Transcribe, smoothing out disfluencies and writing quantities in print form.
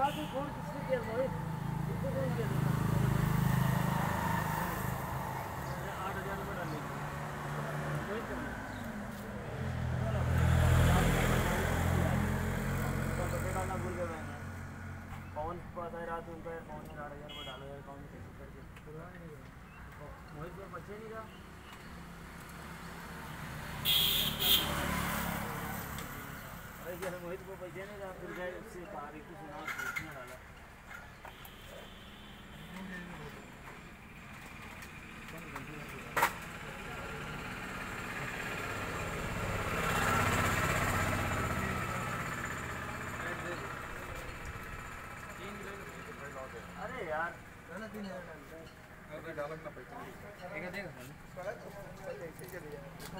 रात में फोन किसने किया भाई? किसको फोन किया था? 8,000 रुपये डाले वही तो डालना भूल गया मैंने। पवन पास है रात उनका पवन ने 8,000 रुपये डालो यार अकाउंट में करके मोहित को बचे नहीं रहा। अरे यार मोहित को पैसे नहीं रहा फिर गए उससे तारीख को सुना उसने डाला। अरे यार डाला 3,000 डालता है। अरे डालना पैसा एक देगा